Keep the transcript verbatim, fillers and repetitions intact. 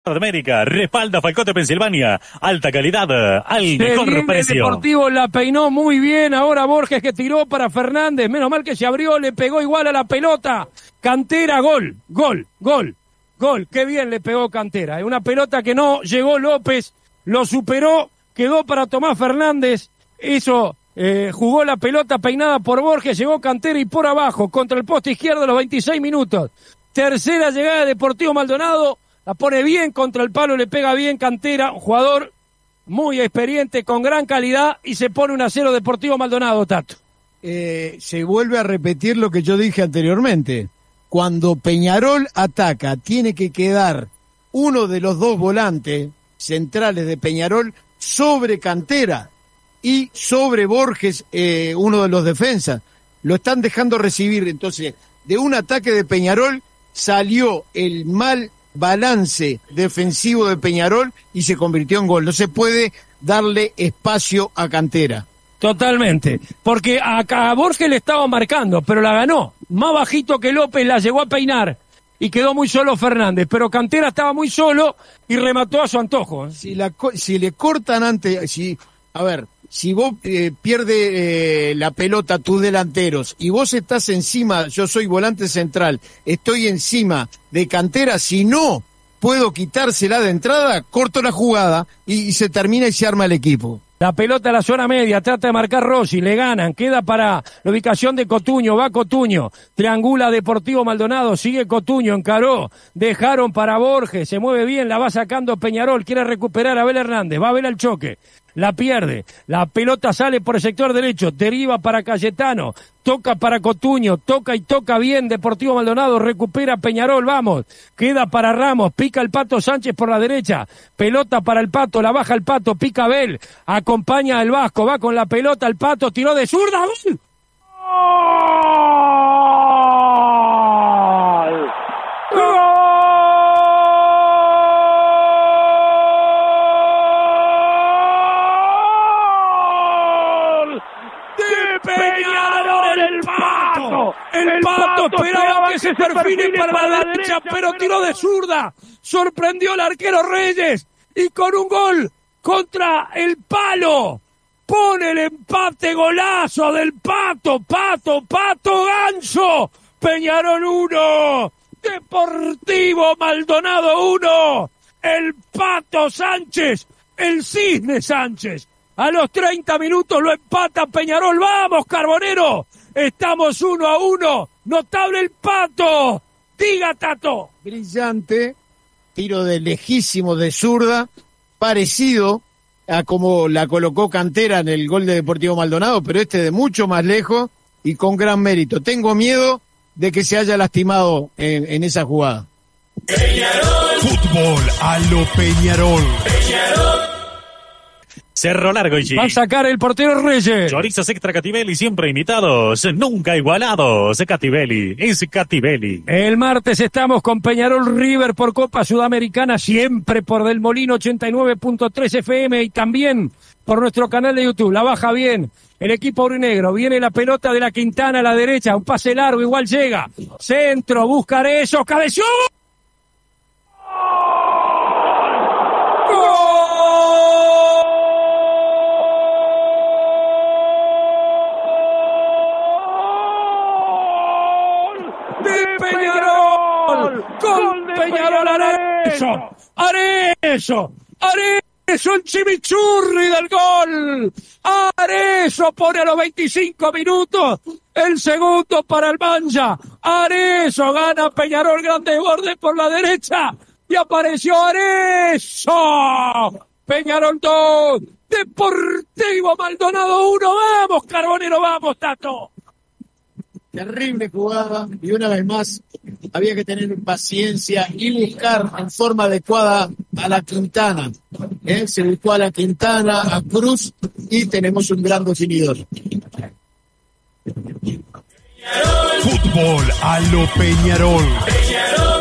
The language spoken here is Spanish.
de América, respalda Falcote Pensilvania, alta calidad, al mejor precio. El Deportivo la peinó muy bien, ahora Borges que tiró para Fernández, menos mal que se abrió, le pegó igual a la pelota, Cantera, gol, gol, gol, gol, qué bien le pegó Cantera, una pelota que no llegó López, lo superó, quedó para Tomás Fernández, hizo, eh, jugó la pelota peinada por Borges, llegó Cantera y por abajo, contra el poste izquierdo a los veintiséis minutos, tercera llegada de Deportivo Maldonado, la pone bien contra el palo, le pega bien Cantera, un jugador muy experiente, con gran calidad, y se pone un a cero Deportivo Maldonado, Tato. Eh, se vuelve a repetir lo que yo dije anteriormente. Cuando Peñarol ataca, tiene que quedar uno de los dos volantes centrales de Peñarol sobre Cantera y sobre Borges, eh, uno de los defensas. Lo están dejando recibir. Entonces, de un ataque de Peñarol salió el mal balance defensivo de Peñarol y se convirtió en gol. No se puede darle espacio a Cantera. Totalmente, porque acá a Borges le estaba marcando, pero la ganó. Más bajito que López, la llegó a peinar y quedó muy solo Fernández, pero Cantera estaba muy solo y remató a su antojo. ¿eh? Si, la, si le cortan antes, si, a ver, si vos eh, pierdes eh, la pelota a tus delanteros y vos estás encima, yo soy volante central, estoy encima de Cantera, si no puedo quitársela de entrada, corto la jugada y, y se termina y se arma el equipo. La pelota a la zona media, trata de marcar Rossi, le ganan, queda para la ubicación de Cotuño, va Cotuño, triangula Deportivo Maldonado, sigue Cotuño, encaró, dejaron para Borges, se mueve bien, la va sacando Peñarol, quiere recuperar a Abel Hernández, va a Abel al choque, la pierde, la pelota sale por el sector derecho, deriva para Cayetano, toca para Cotuño, toca y toca bien Deportivo Maldonado, recupera Peñarol, vamos, queda para Ramos, pica el Pato Sánchez por la derecha, pelota para el Pato, la baja el Pato, pica Abel, acompaña al Vasco, va con la pelota el Pato, tiró de zurda, ¡gol! ¡Gol! El Pato esperaba que se perfile para la derecha, pero tiró de zurda. Sorprendió al arquero Reyes y con un gol contra el palo pone el empate, golazo del Pato, Pato, Pato Ganso. Peñarol uno, Deportivo Maldonado uno. El Pato Sánchez, el Cisne Sánchez. A los treinta minutos lo empata Peñarol. ¡Vamos, Carbonero! Estamos uno a uno. Notable el Pato. Diga, Tato. Brillante. Tiro de lejísimo de zurda. Parecido a como la colocó Cantera en el gol de Deportivo Maldonado, pero este de mucho más lejos y con gran mérito. Tengo miedo de que se haya lastimado en, en esa jugada. Peñarol. Fútbol a lo Peñarol. Peñarol. Cerro Largo y va a sacar el portero Reyes. Chorizos extra Cativelli, siempre imitados, nunca igualados. Cativelli, es Cativelli. El martes estamos con Peñarol River por Copa Sudamericana, siempre por Del Molino ochenta y nueve punto tres F M y también por nuestro canal de YouTube. La baja bien el equipo aurinegro, viene la pelota de la Quintana a la derecha, un pase largo, igual llega. Centro, buscar eso, cabeció. Con Peñarol, Arezzo, Arezzo, Arezzo, el chimichurri del gol. Arezzo pone a los veinticinco minutos el segundo para el Mancha. Arezzo gana Peñarol, grande borde por la derecha y apareció Arezzo. Peñarol dos, Deportivo Maldonado uno. Vamos, Carbonero, vamos, Tato. Terrible jugada y una vez más había que tener paciencia y buscar en forma adecuada a la Quintana. ¿Eh? Se buscó a la Quintana, a Cruz y tenemos un gran definidor. Fútbol a lo Peñarol. Peñarol.